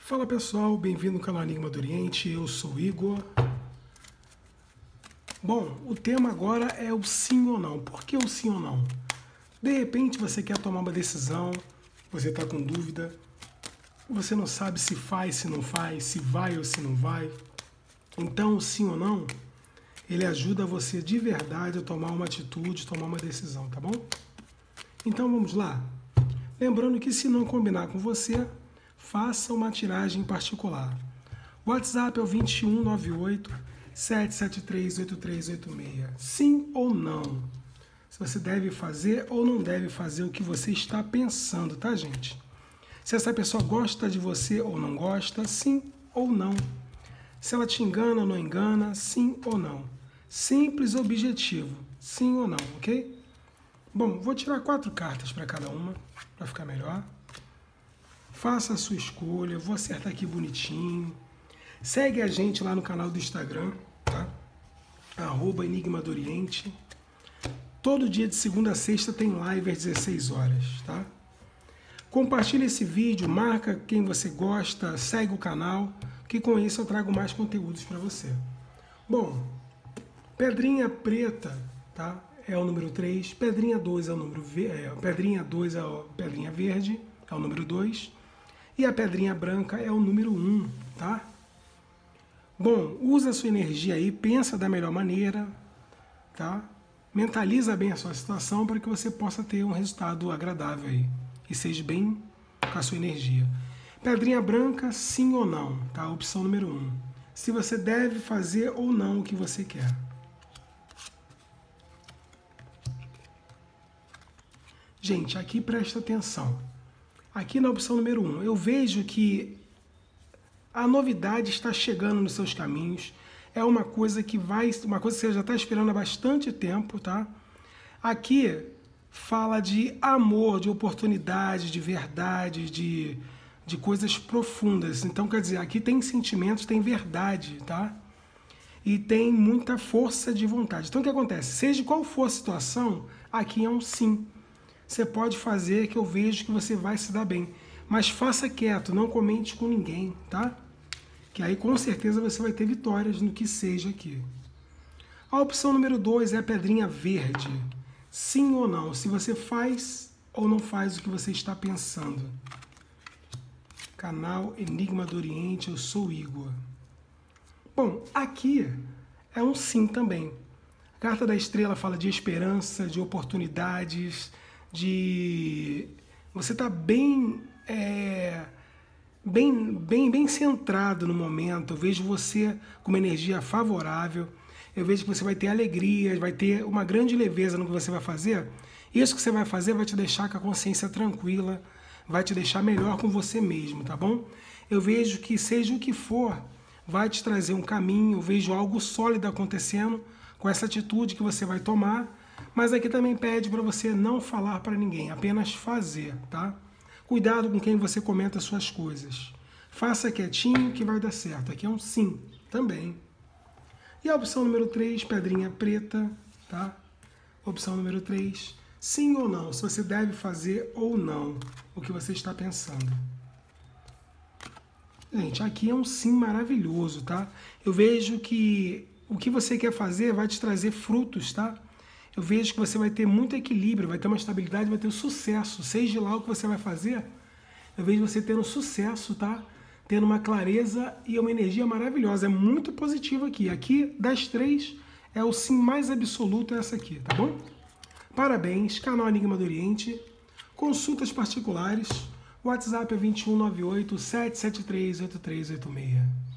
Fala pessoal, bem-vindo ao canal Enigma do Oriente, eu sou o Igor. Bom, o tema agora é o sim ou não. Por que o sim ou não? De repente você quer tomar uma decisão, você está com dúvida, você não sabe se faz, se não faz, se vai ou se não vai. Então o sim ou não, ele ajuda você de verdade a tomar uma atitude, tomar uma decisão, tá bom? Então vamos lá. Lembrando que se não combinar com você, faça uma tiragem particular. O WhatsApp é o 2198 773 8386. Sim ou não? Se você deve fazer ou não deve fazer o que você está pensando, tá, gente? Se essa pessoa gosta de você ou não gosta, sim ou não. Se ela te engana ou não engana, sim ou não. Simples objetivo, sim ou não, ok? Bom, vou tirar 4 cartas para cada uma, para ficar melhor. Faça a sua escolha, vou acertar aqui bonitinho. Segue a gente lá no canal do Instagram, tá? @Enigma do Oriente. Todo dia de segunda a sexta tem live às 16 horas, tá? Compartilha esse vídeo, marca quem você gosta, segue o canal, que com isso eu trago mais conteúdos para você. Bom, pedrinha preta, tá? É o número 3, pedrinha 2 é o número pedrinha 2 é a pedrinha verde, é o número 2. E a pedrinha branca é o número 1, tá? Bom, usa a sua energia aí, pensa da melhor maneira, tá? Mentaliza bem a sua situação para que você possa ter um resultado agradável aí. E seja bem com a sua energia. Pedrinha branca, sim ou não, tá? Opção número 1. Se você deve fazer ou não o que você quer. Gente, aqui presta atenção. Aqui na opção número 1, eu vejo que a novidade está chegando nos seus caminhos. É uma coisa que você já está esperando há bastante tempo, tá? Aqui fala de amor, de oportunidade, de verdade, de coisas profundas. Então, quer dizer, aqui tem sentimentos, tem verdade, tá? E tem muita força de vontade. Então, o que acontece? Seja qual for a situação, aqui é um sim. Você pode fazer que eu vejo que você vai se dar bem. Mas faça quieto, não comente com ninguém, tá? Que aí com certeza você vai ter vitórias no que seja aqui. A opção número 2 é a pedrinha verde. Sim ou não? Se você faz ou não faz o que você está pensando. Canal Enigma do Oriente, eu sou o Igor. Bom, aqui é um sim também. A carta da estrela fala de esperança, de oportunidades, você está bem centrado no momento. Eu vejo você com uma energia favorável. Eu vejo que você vai ter alegria, vai ter uma grande leveza no que você vai fazer. Isso que você vai fazer vai te deixar com a consciência tranquila, vai te deixar melhor com você mesmo, tá bom? Eu vejo que seja o que for, vai te trazer um caminho. Eu vejo algo sólido acontecendo com essa atitude que você vai tomar. Mas aqui também pede para você não falar para ninguém, apenas fazer, tá? Cuidado com quem você comenta suas coisas. Faça quietinho que vai dar certo. Aqui é um sim também. E a opção número 3, pedrinha preta, tá? Opção número 3, sim ou não, se você deve fazer ou não o que você está pensando. Gente, aqui é um sim maravilhoso, tá? Eu vejo que o que você quer fazer vai te trazer frutos, tá? Eu vejo que você vai ter muito equilíbrio, vai ter uma estabilidade, vai ter um sucesso. Seja lá o que você vai fazer, eu vejo você tendo sucesso, tá? Tendo uma clareza e uma energia maravilhosa. É muito positivo aqui. Aqui, das 3, é o sim mais absoluto, essa aqui, tá bom? Parabéns, canal Enigma do Oriente. Consultas particulares. WhatsApp é 2198 773 8386.